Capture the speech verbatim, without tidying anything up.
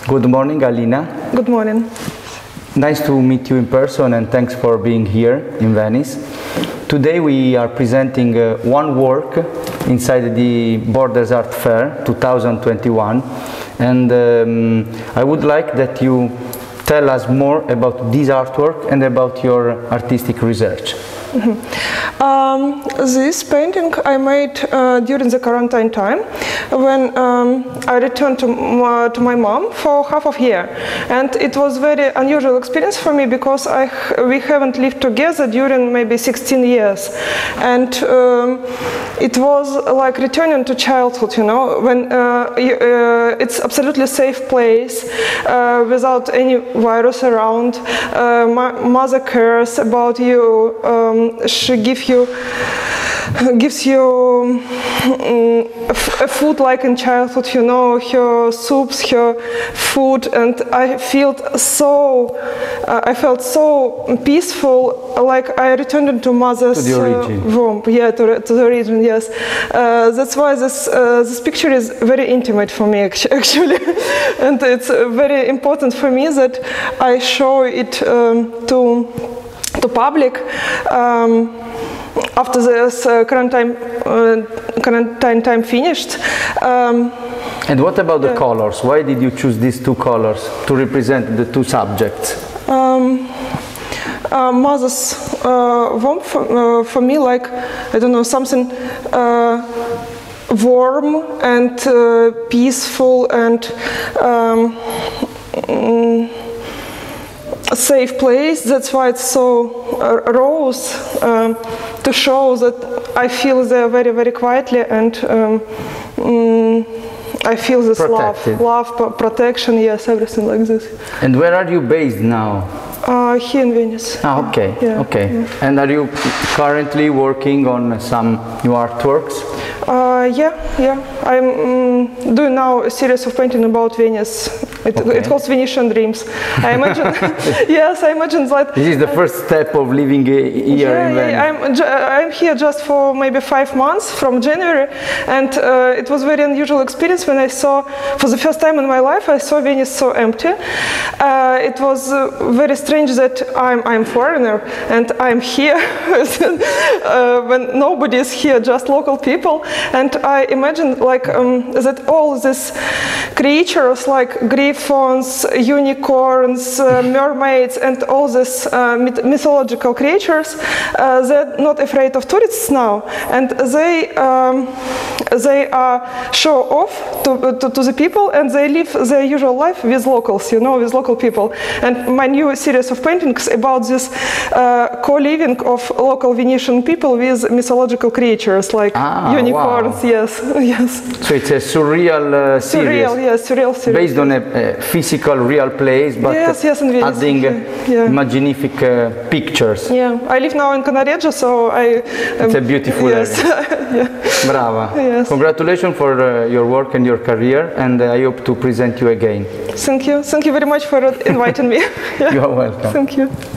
Good morning, Alina. Good morning. Nice to meet you in person, and thanks for being here in Venice. Today we are presenting uh, one work inside the Borders Art Fair two thousand twenty-one, and um, I would like that you tell us more about this artwork and about your artistic research. Mm-hmm. um, this painting I made uh, during the quarantine time, when um, I returned to, uh, to my mom for half of year, and it was very unusual experience for me because I we haven't lived together during maybe sixteen years, and um, it was like returning to childhood, you know, when uh, you, uh, it's absolutely safe place uh, without any virus around. Uh, my mother cares about you. Um, she gives you gives you um, a food like in childhood, you know, her soups, her food, and I felt so uh, I felt so peaceful, like I returned to mother's to the origin. Uh, womb. Yeah, to, to the origin. Yes, uh, that's why this uh, this picture is very intimate for me actually, and it's very important for me that I show it um, to. to public um, after this uh, quarantine, uh, quarantine time finished. Um, and what about the yeah. colors? Why did you choose these two colors to represent the two subjects? Um, uh, mother's uh, womb for, uh, for me, like, I don't know, something uh, warm and uh, peaceful and um, mm, a safe place. That's why it's so uh, rose, um, to show that I feel there very, very quietly, and um, mm, I feel this Protected. love, love, protection, yes, everything like this. And where are you based now? Uh, here in Venice. Ah, okay, yeah. okay. Yeah. And are you currently working on some new artworks? Uh, yeah, yeah. I'm um, doing now a series of painting about Venice. It, okay. it calls Venetian Dreams. I imagine, yes, I imagine that. This is the first step of living here yeah, in Venice. Yeah, I'm, I'm here just for maybe five months from January, and uh, it was a very unusual experience when I saw, for the first time in my life, I saw Venice so empty. Uh, it was uh, very strange that I'm I'm foreigner and I'm here uh, when nobody is here, just local people. And I imagined like um, that all these creatures like griffons, unicorns, uh, mermaids, and all these uh, myth mythological creatures, uh, they're not afraid of tourists now, and they um, they uh, show off to, to, to the people, and they live their usual life with locals, you know, with local people. And my new series of paintings about this uh, co-living of local Venetian people with mythological creatures like ah, unicorns. Wow. Yes, yes. So it's a surreal uh, series. Surreal, yes, surreal series. Based on a, a physical, real place, but yes, yes, in Venice. adding uh, yeah. magnific uh, pictures. Yeah, I live now in Cannaregio, so I. Um, it's a beautiful yes. area. yeah. Brava. Yes. Congratulations for uh, your work and your career, and uh, I hope to present you again. Thank you. Thank you very much for inviting me. yeah. You are welcome. Thank you.